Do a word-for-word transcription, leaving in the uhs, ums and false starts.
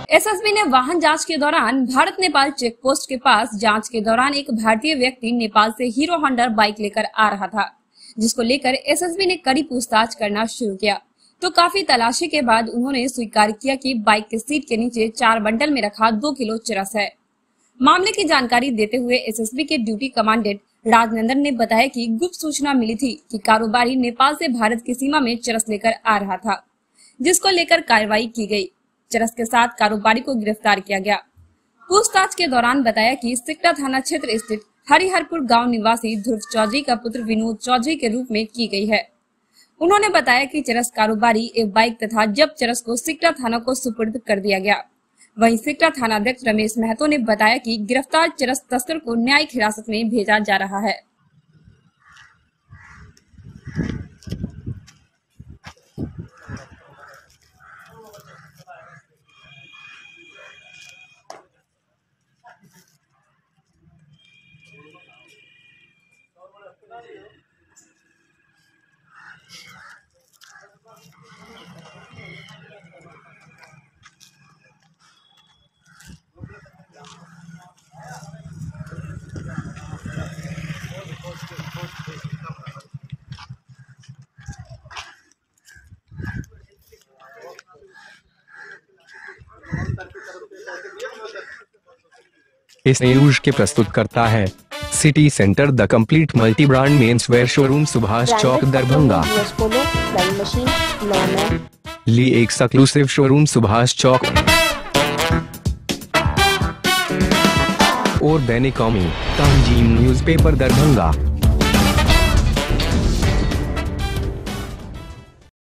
SSB ने वाहन जांच के दौरान भारत नेपाल चेक पोस्ट के पास जांच के दौरान एक भारतीय व्यक्ति नेपाल से हीरो होंडा बाइक लेकर आ रहा था, जिसको लेकर एसएसबी ने कड़ी पूछताछ करना शुरू किया तो काफी तलाशी के बाद उन्होंने स्वीकार किया कि बाइक के सीट के नीचे चार बंडल में रखा दो किलो चरस है। मामले की जानकारी देते हुए एसएसबी के ड्यूटी कमांडेंट राजनंदन ने बताया कि गुप्त सूचना मिली थी कि कारोबारी नेपाल से भारत की सीमा में चरस लेकर आ रहा था, जिसको लेकर कार्रवाई की गई। चरस के साथ कारोबारी को गिरफ्तार किया गया। पूछताछ के दौरान बताया कि सिकटा थाना क्षेत्र स्थित हरिहरपुर गांव निवासी ध्रुव चौधरी का पुत्र विनोद चौधरी के रूप में की गई है। उन्होंने बताया कि चरस कारोबारी एक बाइक तथा जब चरस को सिकटा थाना को सुपुर्द कर दिया गया। वहीं सिकटा थानाध्यक्ष रमेश महतो ने बताया कि गिरफ्तार चरस तस्कर को न्यायिक हिरासत में भेजा जा रहा है। इस न्यूज के प्रस्तुत करता है city centre the complete multi brand men's wear showroom Subhash Chowk Darbhanga. Lee exclusive showroom Subhash Chowk और दैनिक कौमी तंजीम न्यूज़पेपर दरभंगा।